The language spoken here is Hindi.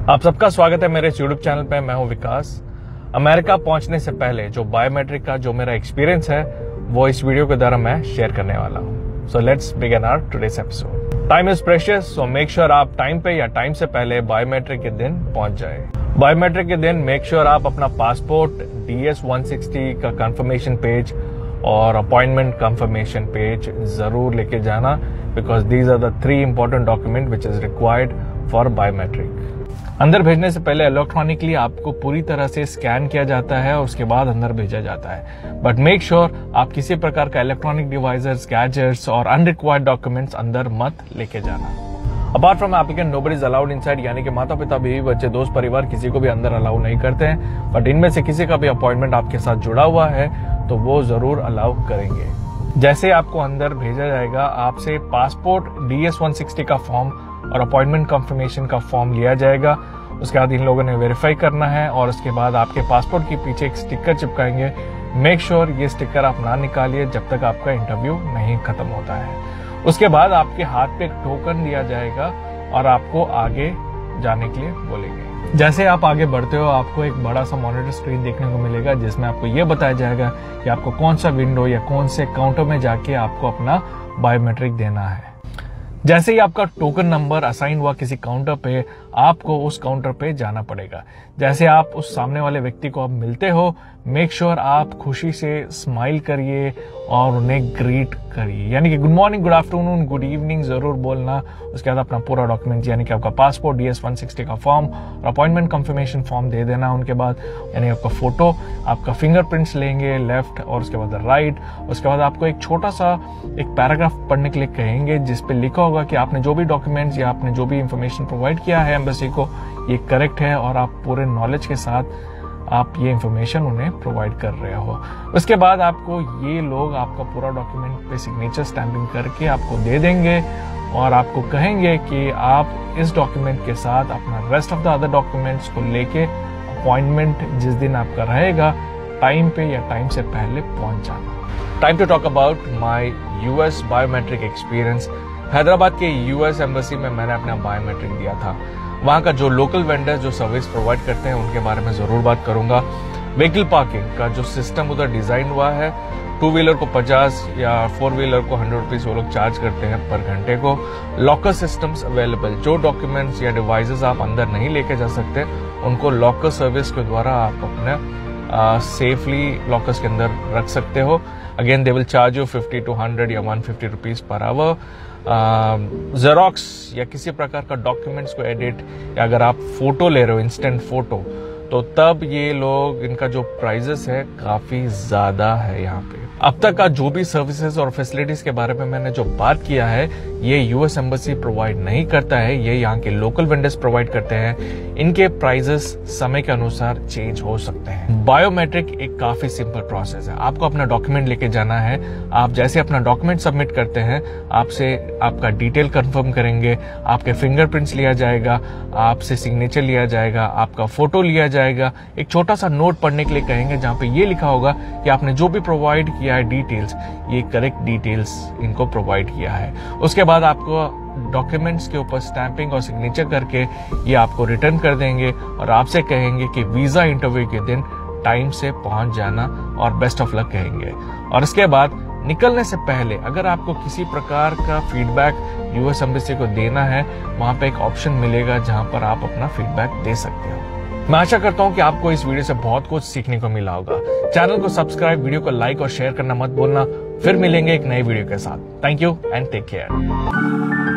आप सबका स्वागत है मेरे यूट्यूब चैनल पे। मैं हूं विकास। अमेरिका पहुंचने से पहले जो बायोमेट्रिक का जो मेरा एक्सपीरियंस है वो इस वीडियो के द्वारा मैं शेयर करने वाला हूं। So let's begin our today's episode. Time is precious, so make sure आप टाइम पे या टाइम से पहले बायोमेट्रिक के दिन पहुंच जाए। बायोमेट्रिक के दिन मेक श्योर आप अपना पासपोर्ट, DS-160 का कंफर्मेशन पेज और अपॉइंटमेंट कंफर्मेशन पेज जरूर लेके जाना, because these are the 3 important document which is required for biometric. अंदर भेजने से पहले इलेक्ट्रॉनिकली आपको पूरी तरह से स्कैन किया जाता है और उसके बाद अंदर भेजा जाता है। बट मेक श्योर आप किसी प्रकार का इलेक्ट्रॉनिक डिवाइसेस, गैजेट्स और अनरिक्वायर्ड डॉक्यूमेंट्स अंदर मत लेके जाना। Apart from applicant nobody is allowed inside, यानी कि माता पिता, बीवी बच्चे, दोस्त परिवार किसी को भी अंदर अलाउ नहीं करते हैं। बट इनमें से किसी का भी अपॉइंटमेंट आपके साथ जुड़ा हुआ है तो वो जरूर अलाउ करेंगे। जैसे आपको अंदर भेजा जाएगा, आपसे पासपोर्ट, DS-160 का फॉर्म और अपॉइंटमेंट कंफर्मेशन का फॉर्म लिया जाएगा। उसके बाद इन लोगों ने वेरीफाई करना है और उसके बाद आपके पासपोर्ट के पीछे एक स्टिकर चिपकाएंगे। मेक श्योर ये स्टिकर आप ना निकालिए जब तक आपका इंटरव्यू नहीं खत्म होता है। उसके बाद आपके हाथ पे एक टोकन दिया जाएगा और आपको आगे जाने के लिए बोलेंगे। जैसे आप आगे बढ़ते हो, आपको एक बड़ा सा मॉनिटर स्क्रीन देखने को मिलेगा जिसमें आपको ये बताया जाएगा कि आपको कौन सा विंडो या कौन से काउंटर में जाके आपको अपना बायोमेट्रिक देना है। जैसे ही आपका टोकन नंबर असाइन हुआ किसी काउंटर पे, आपको उस काउंटर पे जाना पड़ेगा। जैसे आप उस सामने वाले व्यक्ति को आप मिलते हो, मेक श्योर आप खुशी से स्माइल करिए और उन्हें ग्रीट करिए, यानी कि good morning, good afternoon, good evening जरूर बोलना। उसके बाद अपना पूरा डॉक्यूमेंट यानी कि आपका पासपोर्ट, DS-160 का फॉर्म और अपॉइंटमेंट कंफर्मेशन फॉर्म दे देना उनके बाद, यानी आपका फोटो, आपका फिंगरप्रिंट्स लेंगे लेफ्ट और उसके बाद राइट। उसके बाद आपको एक छोटा सा एक पैराग्राफ पढ़ने के लिए कहेंगे जिसपे लिखा होगा कि आपने जो भी डॉक्यूमेंट्स या आपने जो भी इंफॉर्मेशन प्रोवाइड किया है एम्बेसी को, ये करेक्ट है और आप पूरे नॉलेज के साथ आप ये इंफॉर्मेशन उन्हें प्रोवाइड कर रहे हो। उसके बाद आपको ये लोग आपका पूरा डॉक्यूमेंट पे सिग्नेचर स्टैंपिंग करके आपको दे देंगे और आपको कहेंगे कि आप इस डॉक्यूमेंट के साथ अपना rest of the other documents को लेके अपॉइंटमेंट जिस दिन आपका रहेगा टाइम पे या टाइम से पहले पहुंच जाना। Time to talk about my US biometric experience. Hyderabad के US एम्बेसी में मैंने अपना बायोमेट्रिक दिया था। वहाँ का जो लोकल वेंडर्स जो सर्विस प्रोवाइड करते हैं उनके बारे में जरूर बात करूंगा। व्हीकल पार्किंग का जो सिस्टम उधर डिजाइन हुआ है, 2 व्हीलर को 50 या 4 व्हीलर को 100 रुपीज वो लोग चार्ज करते हैं पर घंटे को। लॉकर सिस्टम्स अवेलेबल, जो डॉक्यूमेंट्स या डिवाइसेस आप अंदर नहीं लेके जा सकते उनको लॉकर सर्विस के द्वारा आप अपने सेफली लॉकर्स के अंदर रख सकते हो। Again they will charge you 50 to 100 या 150 रुपीज पर आवर। जेरोक्स या किसी प्रकार का डॉक्यूमेंट्स को एडिट या अगर आप फोटो ले रहे हो, इंस्टेंट फोटो, तो तब ये लोग, इनका जो प्राइजेस है काफी ज्यादा है यहाँ पे। अब तक का जो भी सर्विसेज और फैसिलिटीज के बारे में मैंने जो बात किया है ये US एम्बेसी प्रोवाइड नहीं करता है, ये यहाँ के लोकल वेंडर्स प्रोवाइड करते हैं। इनके प्राइजेस समय के अनुसार चेंज हो सकते हैं। बायोमेट्रिक एक काफी सिंपल प्रोसेस है। आपको अपना डॉक्यूमेंट लेके जाना है। आप जैसे अपना डॉक्यूमेंट सबमिट करते हैं, आपसे आपका डिटेल कंफर्म करेंगे, आपके फिंगरप्रिंट्स लिया जाएगा, आपसे सिग्नेचर लिया जाएगा, आपका फोटो लिया जाएगा, एक छोटा सा नोट पढ़ने के लिए कहेंगे जहाँ पे ये लिखा होगा कि आपने जो भी प्रोवाइड किया है डिटेल्स, ये करेक्ट डिटेल्स इनको प्रोवाइड किया है। उसके बाद आपको डॉक्यूमेंट्स के ऊपर स्टैंपिंग और सिग्नेचर करके ये आपको रिटर्न कर देंगे और आपसे कहेंगे कि वीजा इंटरव्यू के दिन टाइम से पहुंच जाना और बेस्ट ऑफ लक कहेंगे। और इसके बाद निकलने से पहले अगर आपको किसी प्रकार का फीडबैक US एम्बेसी को देना है, वहां पे एक ऑप्शन मिलेगा जहां पर आप अपना फीडबैक दे सकते हो। मैं आशा करता हूं कि आपको इस वीडियो से बहुत कुछ सीखने को मिला होगा। चैनल को सब्सक्राइब, वीडियो को लाइक और शेयर करना मत भूलना। फिर मिलेंगे एक नए वीडियो के साथ। Thank you and take care.